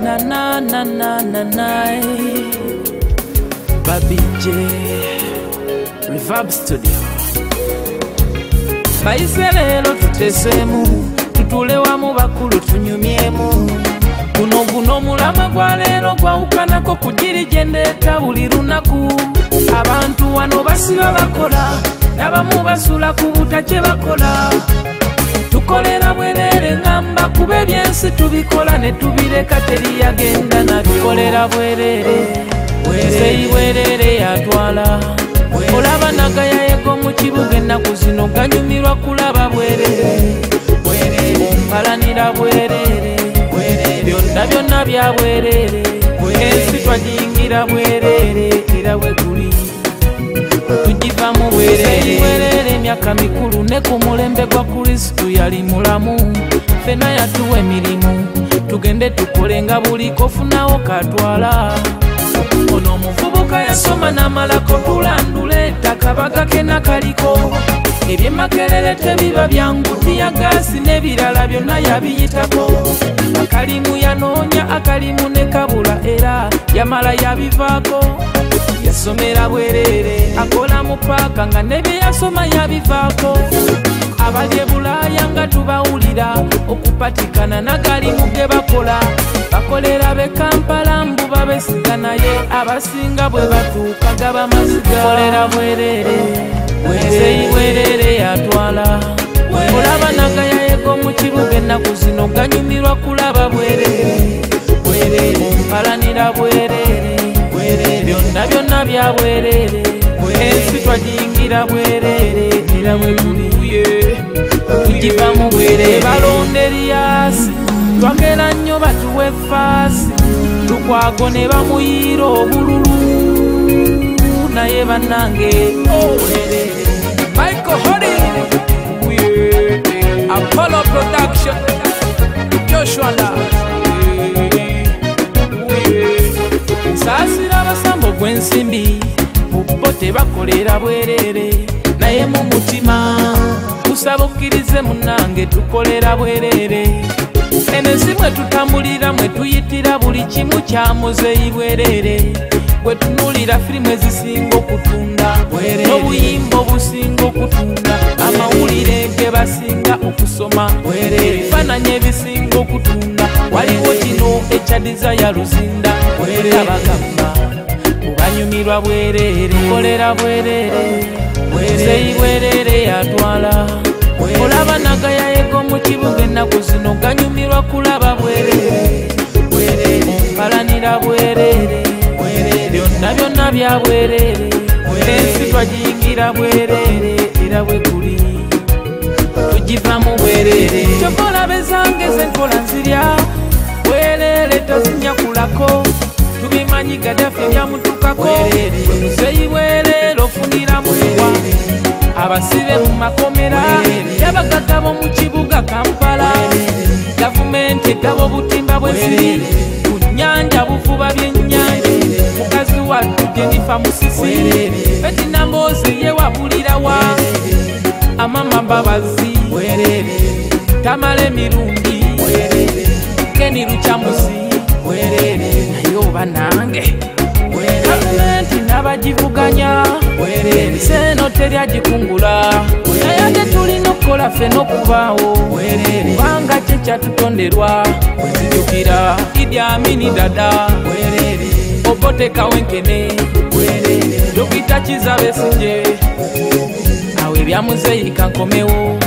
na na na na na na. Baby J Reverb Studio. Baise lero tutesemu, tutulewa mu bakulu tunyumyemu. Guno mulama gwa lero gwawukanako kujirijendeta buli lunaku. Abantu wano basiba bakola, n'abamu basula ku butache bakola. Tukolera bwerere ngamba kuba ebyensi tubikola ne tubireka teriyagenda nabyo. Tukolera bwerere, seyi bwerere yatwala. Olaba nagaya yego mu kibuga ennaku zino ganyumirwa kulaba bwerere. Ompalanira bwerere, byonna byonna bya bwerere. Ensi twagiyingira bwerere era bwe guli. Tujiva mu bwerere emyaka mikulu ne ku mulembe gwa Kristu yali mulamu. Fena yatuwa emirimu tugende tukole nga buli kofunawo katwala. Ono omuvubuka yasoma n'amalako tulandule takabaga kena kaliko. Ebyemakerere tebiba byangu tiyagasi n'ebirala byonna yabiyitako. Akalimu yanoonya akalimu ne kabula era yamala yabivaako. Yasomera bwerere akola mu paaka nga ne bye yasoma yabivaako. Abali e Bulaaya nga tubawulira okupatikana n'akalimu ge bakola. Bakolera be Kampala mbu babesiga naye abasinga bwe batuuka gaba maziga. Tukolera bwerere, seyi bwerere yatwala. Olaba nagaya yego mu kibuga ennaku zino ganyumirwa kulaba bwerere. Ompalanira bwerere, byonna byonna bya bwerere. Ensi twagiyingira bwerere era bwe guli. Tujiva mu bwerere balonda Eriyasi, twagera nnyo batuwa effaasi. Lukwago ne bamuyiira obululu naye bannange bwerere. Michael Hodi, Apollo Production, Joshua La. Saasira abasambo gw'ensimbi bo tebakolera bwerere naye mu mutima tusaba okkirize munnange tukolera bwerere. Ensi mwe tutambulira mwe tuyitira buli kimu kya muzeeyi bwerere. Bwe tunulira firimu ezisinga okutunda n'obuyimba obusinga okutunda, amawulire ge basinga okusoma, ebifaananyi ebisinga okutunda. Waliwo kino ekya Desire Luzinda abagamba banyumirwa bwerere. Tukolera bwerere, seyi bwerere yatwala. Olaba nagaya yego mu kibuga ennaku zino ganyumirwa kulaba bwerere. Ompalanira bwerere, byonna byonna bya bwerere. Ensi twagiyingira bwerere era bwe guli. Tujiva mu bwerere, kyokola bezange zenkola nzirya bwerere tozinyakulako. Tubimanyi Gaddafi byamutukako, muzeeyi bwerere ofunira muwa. Abasibe mu makomera y'abagagga b'omu kibuga Kampala. Gavumenti egaba obutimba bw'ensiri ku nnyanja bufuba byennyanja. Mukazi wattu Jennifer Musisi Bettina Mbozi yewabulira wa Amama Mbabazi Tamale Mirundi Keni Luchamusi naye oba nange gavumenti n'abagivuganya seno teryagikungula. Naye ate tulina okukola ffenna okubaawo kubanga kye kyatutonderwa. Wezijukira Idi Amini Dada, Obote Kawenkene, Dokita Kiza Besigye. Awo ebya muzeeyi kankomewo